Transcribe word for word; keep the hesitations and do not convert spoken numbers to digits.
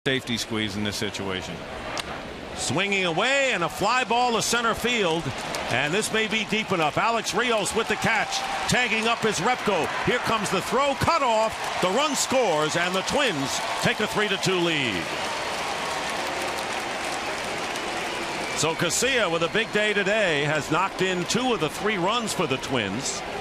Safety squeeze in this situation. Swinging away and a fly ball to center field, and this may be deep enough. Alex Rios with the catch, tagging up his Repko. Here comes the throw, cut off. The run scores, and the Twins take a three to two lead. So Casilla, with a big day today, has knocked in two of the three runs for the Twins.